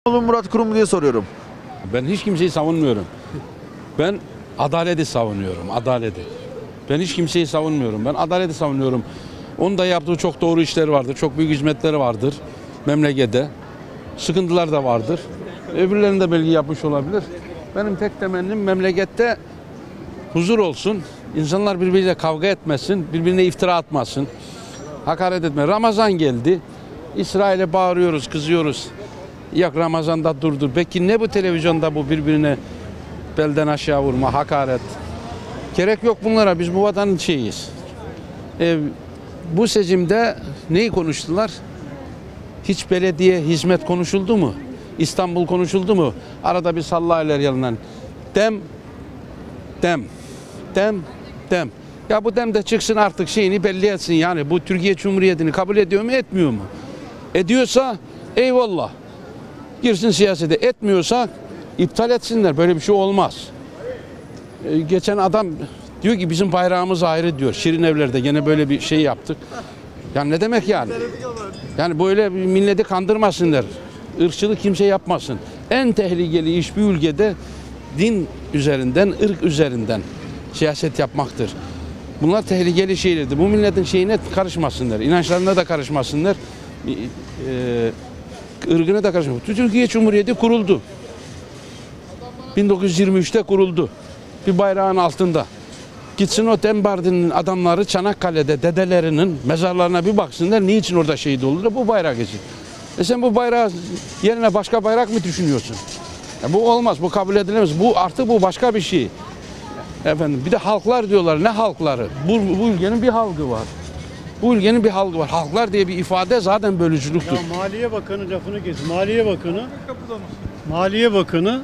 Murat Kurum diye soruyorum. Ben hiç kimseyi savunmuyorum. Ben adaleti savunuyorum, adaleti. Ben hiç kimseyi savunmuyorum. Ben adaleti savunuyorum. Onun da yaptığı çok doğru işler vardır. Çok büyük hizmetleri vardır memlekete. Sıkıntılar da vardır. Öbürlerini de belki yapmış olabilir. Benim tek temennim memlekette huzur olsun. İnsanlar birbiriyle kavga etmesin, birbirine iftira atmasın. Hakaret etme. Ramazan geldi. İsrail'e bağırıyoruz, kızıyoruz. Yok Ramazan'da durdur. Peki ne bu televizyonda bu birbirine belden aşağı vurma, hakaret? Gerek yok bunlara. Biz bu vatanın şeyiyiz. Bu seçimde neyi konuştular? Hiç belediye hizmet konuşuldu mu? İstanbul konuşuldu mu? Arada bir sallaylar yanından. Dem. Ya bu dem de çıksın artık şeyini belli etsin. Yani bu Türkiye Cumhuriyeti'ni kabul ediyor mu, etmiyor mu? Ediyorsa eyvallah. Girsin siyasete, etmiyorsa iptal etsinler. Böyle bir şey olmaz. Geçen adam diyor ki bizim bayrağımız ayrı diyor. Şirin Evler'de gene böyle bir şey yaptık. Yani ne demek yani? Yani böyle milleti kandırmasınlar. Irkçılık kimse yapmasın. En tehlikeli iş bir ülkede din üzerinden, ırk üzerinden siyaset yapmaktır. Bunlar tehlikeli şeylerdir. Bu milletin şeyine karışmasınlar. İnançlarına da karışmasınlar. Irgına da karışmasınlar. Türkiye Cumhuriyeti kuruldu. 1923'te kuruldu. Bir bayrağın altında. Gitsin o Dembardi'nin adamları Çanakkale'de dedelerinin mezarlarına bir baksınlar. Niçin orada şehit oldular? Bu bayrak için. Sen bu bayrağı yerine başka bayrak mı düşünüyorsun? Bu olmaz. Bu kabul edilemez. Bu başka bir şey. Efendim bir de halklar diyorlar. Ne halkları? Bu ülkenin bir halkı var. Bu ülkenin bir halkı var. Halklar diye bir ifade zaten bölücülüktür. Ya Maliye Bakanı lafını kes. Maliye Bakanı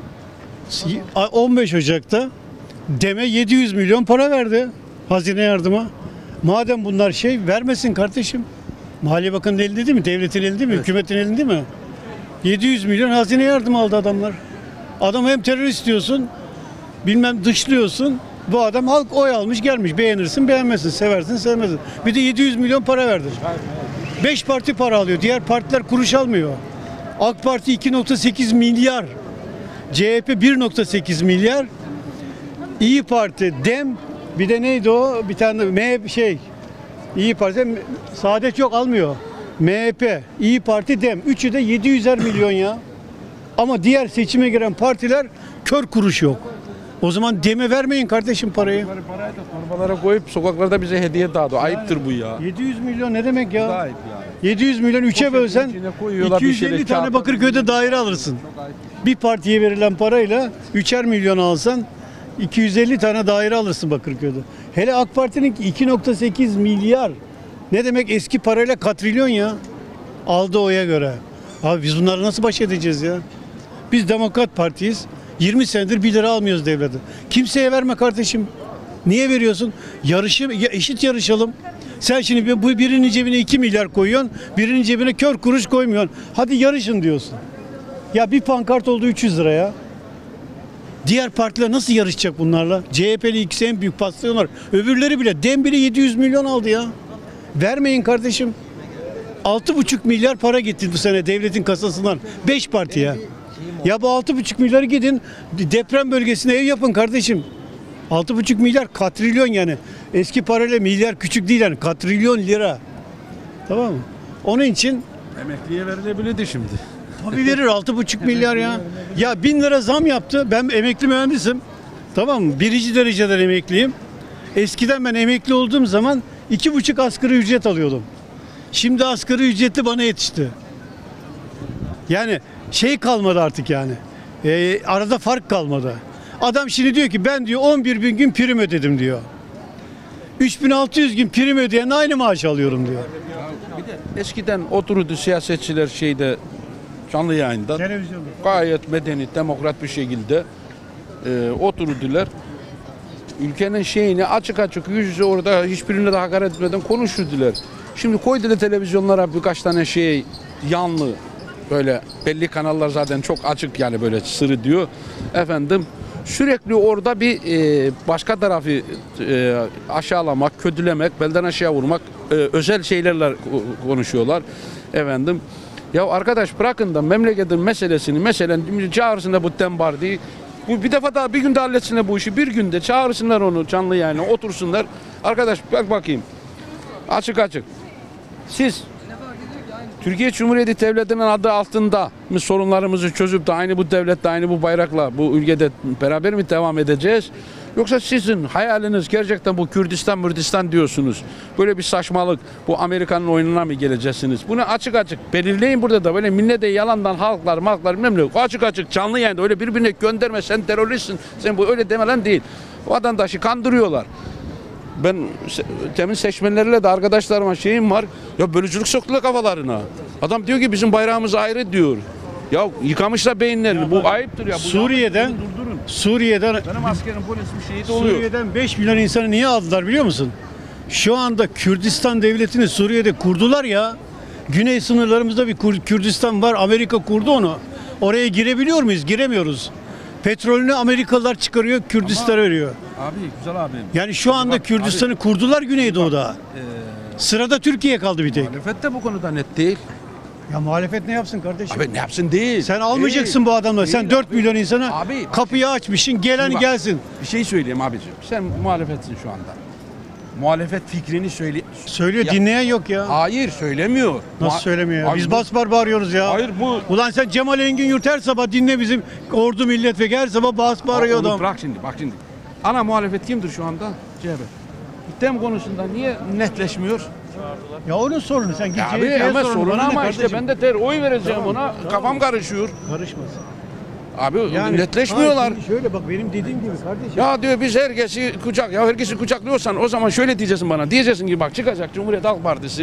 15 Ocak'ta DEM'e 700 milyon para verdi. Hazine yardıma. Madem bunlar vermesin kardeşim. Maliye Bakanı'nın elinde değil mi? Devletin elinde mi? Evet. Hükümetin elinde mi? 700 milyon hazine yardımı aldı adamlar. Adam hem terörist diyorsun, bilmem dışlıyorsun. Bu adam halk oy almış gelmiş. Beğenirsin beğenmezsin, seversin sevmezsin. Bir de 700 milyon para verdi. 5 parti para alıyor. Diğer partiler kuruş almıyor. AK Parti 2,8 milyar. CHP 1,8 milyar. İyi Parti, DEM, bir de neydi o? Bir tane İyi Parti, Saadet yok almıyor. MHP, İyi Parti, DEM. Üçü de 700'er milyon ya. Ama diğer seçime giren partiler kör kuruş yok. O zaman DEM'e vermeyin kardeşim parayı. Parayı da torbalara koyup sokaklarda bize hediye dağıtıyor. Ayıptır bu ya. 700 milyon ne demek ya? Ayıp yani. 700 milyon 3'e bölsen 250 tane Bakırköy'de daire alırsın. Bir partiye verilen parayla 3'er milyon alsan 250 tane daire alırsın Bakırköy'de. Hele AK Parti'nin 2,8 milyar. Ne demek eski parayla katrilyon ya. Aldı oya göre. Abi biz bunları nasıl baş edeceğiz ya? Biz Demokrat Partiyiz. 20 senedir 1 lira almıyoruz devlete. Kimseye verme kardeşim. Niye veriyorsun? Eşit yarışalım. Sen şimdi bu birinin cebine 2 milyar koyuyorsun. Birinin cebine kör kuruş koymuyorsun. Hadi yarışın diyorsun. Ya bir pankart oldu 300 lira ya. Diğer partiler nasıl yarışacak bunlarla? CHP'li ikisi en büyük patlıyorlar. Öbürleri bile. DEM bile 700 milyon aldı ya. Vermeyin kardeşim. 6,5 milyar para gitti bu sene devletin kasasından. 5 parti ya. Ya bu 6,5 milyarı gidin deprem bölgesine ev yapın kardeşim. 6,5 milyar katrilyon yani. Eski parayla milyar küçük değil yani. Katrilyon lira. Tamam mı? Onun için Emekliye verilebilirdi şimdi. tabii verir 6,5 milyar ya. Ya 1000 lira zam yaptı. Ben emekli mühendisim. Tamam mı? 1. dereceden emekliyim. Eskiden ben emekli olduğum zaman 2,5 asgari ücret alıyordum. Şimdi asgari ücretli bana yetişti. Yani kalmadı artık yani. Arada fark kalmadı. Adam şimdi diyor ki ben diyor 11 bin gün prim ödedim diyor. 3600 gün prim ödeyen aynı maaş alıyorum diyor. Bir de eskiden otururdu siyasetçiler canlı yayında. Televizyonda. Gayet medeni, demokrat bir şekilde otururdular. Ülkenin şeyini açık yüz yüze orada hiçbirine de hakaret etmeden konuşurdular. Şimdi koydular televizyonlara birkaç tane yanlı böyle belli kanallar zaten çok açık yani böyle sırı diyor. Efendim sürekli orada bir başka tarafı aşağılamak, kötülemek, belden aşağı vurmak özel şeylerle konuşuyorlar. Efendim Ya arkadaş bırakın da memleketin meselen çağırsınlar bu Dem Pardi'yi. Bu bir defa daha bir günde halletsinler bu işi. Bir günde çağırsınlar onu canlı yayına otursunlar. Arkadaş bak bakayım. Açık açık. Siz Türkiye Cumhuriyeti Devleti'nin adı altında mı sorunlarımızı çözüp de aynı bu devlette, aynı bu bayrakla bu ülkede beraber mi devam edeceğiz? Yoksa sizin hayaliniz gerçekten bu Kürdistan diyorsunuz. Böyle bir saçmalık, bu Amerika'nın oyununa mı geleceksiniz? Bunu açık açık belirleyin burada da, böyle millete yalandan halklar bilmem ne. Açık açık canlı yayında öyle birbirine gönderme, sen teröristsin, sen bu öyle demelen değil. Vatandaşı kandırıyorlar. Ben temin seçmenlerle de arkadaşlarıma şeyim var. Ya bölücülük soktular kafalarına. Adam diyor ki bizim bayrağımız ayrı diyor. Ya yıkamışlar beyinlerini. Bu ayıptır ya. Bu Suriye'den benim askerim, polisim şehit oluyor. Suriye'den 5 milyon insanı niye aldılar biliyor musun? Şu anda Kürdistan devletini Suriye'de kurdular ya. Güney sınırlarımızda bir Kürdistan var. Amerika kurdu onu. Oraya girebiliyor muyuz? Giremiyoruz. Petrolünü Amerikalılar çıkarıyor, Kürdistan'a veriyor. Abi güzel abim. Yani şu anda Kürdistan'ı kurdular Güneydoğu'da. Sırada Türkiye kaldı bir tek. Muhalefet de bu konuda net değil. Ya muhalefet ne yapsın kardeşim? Abi ne yapsın değil. Sen almayacaksın bu adamları. Sen 4 milyon insana Abi, kapıyı açmışsın. Gelen bak, gelsin. Bir şey söyleyeyim abicim. Sen muhalefetsin şu anda. Muhalefet fikrini söyle. Söylüyor, Ya- dinleyen yok ya. Hayır söylemiyor. Nasıl söylemiyor ya? Abi Biz bu- basbar bağırıyoruz ya. Hayır bu. Ulan sen Cemal Engin Yurt her sabah dinle bizim ordu millet ve her sabah bas bağırıyor Onu adam. bırak şimdi, bak şimdi. Ana muhalefet kimdir şu anda? CHP. Dem konusunda niye netleşmiyor? Ya onun sorunu sen git Ya abi CHP'ye ama sorun, sorun bana ne ama işte kardeşim? ben de oy vereceğim ona. Kafam karışıyor. Karışmasın. Abi netleşmiyorlar. Hayır, şöyle bak benim dediğim gibi kardeşim. Ya diyor biz herkesi herkesi kucaklıyorsan o zaman şöyle diyeceksin bana. Diyeceksin ki bak çıkacak Cumhuriyet Halk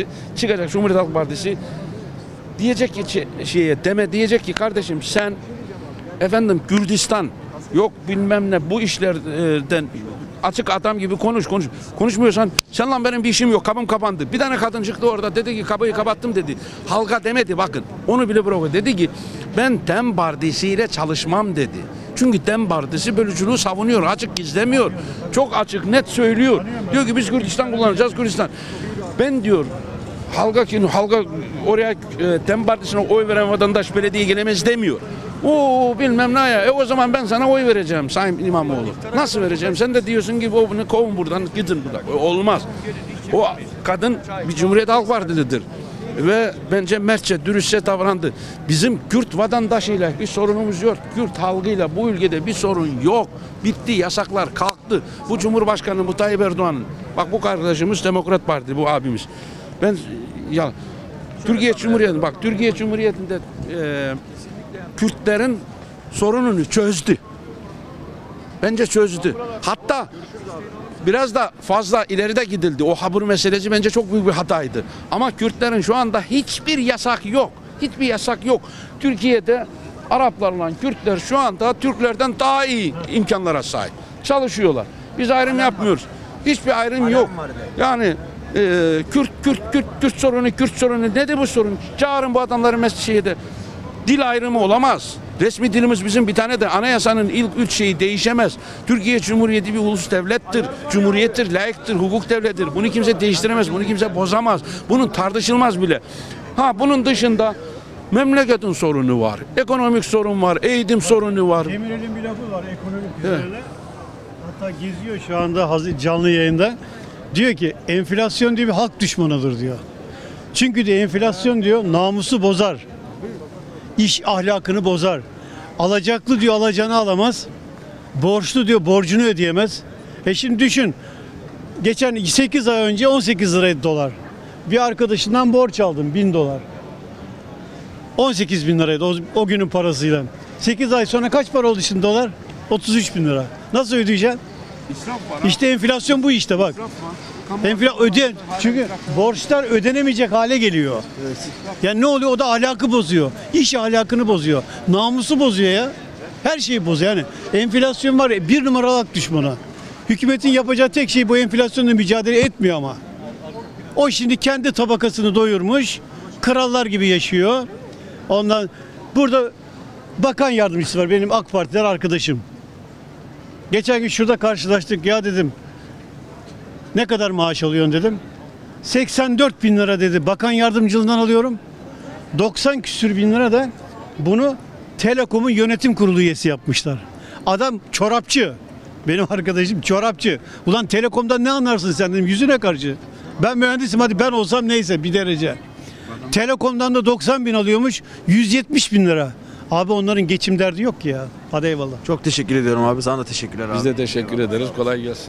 Partisi diyecek ki diyecek ki kardeşim sen efendim Kürdistan yok bilmem ne bu işlerden açık adam gibi konuş. Konuşmuyorsan sen lan benim bir işim yok, kapım kapandı. Bir tane kadın çıktı orada dedi ki kapıyı kapattım dedi. Halka demedi bakın. Onu bile bırakıyor. Dedi ki ben Dem Partisi'yle çalışmam dedi. Çünkü Dem Partisi bölücülüğü savunuyor. Açık gizlemiyor. Çok açık net söylüyor. Diyor ki biz Kürdistan kullanacağız Kürdistan. Ben diyor halka oraya Dem Partisi'ne oy veren vatandaş belediye gelemez demiyor. O bilmem ne ya. O zaman ben sana oy vereceğim Sayın İmamoğlu. Nasıl vereceğim? Sen de diyorsun ki bunu kovun buradan, gidin buradan. Olmaz. O kadın bir Cumhuriyet Halk Partilidir. Ve bence mertçe, dürüstçe davrandı. Bizim Kürt vatandaşıyla bir sorunumuz yok. Kürt halkıyla bu ülkede bir sorun yok. Bitti, yasaklar kalktı. Bu Cumhurbaşkanı, bu Tayyip Erdoğan'ın. Bak bu kardeşimiz Demokrat Parti, bu abimiz. Türkiye Cumhuriyeti'nde Kürtlerin sorununu çözdü. Bence çözdü. Hatta biraz da fazla ileride gidildi. O habur meselesi bence çok büyük bir hataydı. Ama Kürtlerin şu anda hiçbir yasak yok. Hiçbir yasak yok. Türkiye'de Araplarla Kürtler şu anda Türklerden daha iyi imkanlara sahip. Çalışıyorlar. Biz ayrım yapmıyoruz. Hiçbir ayrım yok. Yani Kürt sorunu nedir bu sorun? Çağırın bu adamları şeyde. Dil ayrımı olamaz. Resmi dilimiz bizim bir tane de anayasanın ilk 3 şeyi değişemez. Türkiye Cumhuriyeti bir ulus devlettir, cumhuriyettir, layıktır, hukuk devletidir. Bunu kimse değiştiremez, bunu kimse bozamaz. Bunun tartışılmaz bile. Bunun dışında memleketin sorunu var, ekonomik sorun var, eğitim sorunu var. Demirel'in bir lafı var ekonomik üzerine. Hatta geziyor şu anda canlı yayında. Diyor ki enflasyon diyor bir halk düşmanıdır diyor. Çünkü diyor enflasyon diyor namusu bozar. İş ahlakını bozar. Alacaklı diyor alacağını alamaz. Borçlu diyor borcunu ödeyemez. Şimdi düşün. Geçen 8 ay önce 18 liraydı dolar. Bir arkadaşından borç aldım 1000 dolar. 18 bin liraydı o günün parasıyla. 8 ay sonra kaç para oldu şimdi dolar? 33 bin lira. Nasıl ödeyeceksin? İşte enflasyon bu işte bak. Çünkü borçlar ödenemeyecek hale geliyor. Yani ne oluyor? O da ahlakı bozuyor. İş ahlakını bozuyor. Namusu bozuyor ya. Her şeyi bozuyor yani. Enflasyon var ya bir numaralı halk düşmanı. Hükümetin yapacağı tek şey bu enflasyonla mücadele etmiyor ama. O şimdi kendi tabakasını doyurmuş. Krallar gibi yaşıyor. Ondan burada bakan yardımcısı var benim AK Parti'den arkadaşım. Geçen gün şurada karşılaştık ya dedim. Ne kadar maaş alıyorsun dedim. 84 bin lira dedi. Bakan yardımcılığından alıyorum. 90 küsür bin lira da bunu Telekom'un yönetim kurulu üyesi yapmışlar. Adam çorapçı. Benim arkadaşım çorapçı. Ulan Telekom'dan ne anlarsın sen dedim, yüzüne karşı. Ben mühendisim, hadi ben olsam neyse bir derece. Telekom'dan da 90 bin alıyormuş, 170 bin lira. Abi onların geçim derdi yok ki ya. Hadi eyvallah. Çok teşekkür ediyorum abi. Sana da teşekkürler abi. Biz de teşekkür ederiz. Kolay gelsin.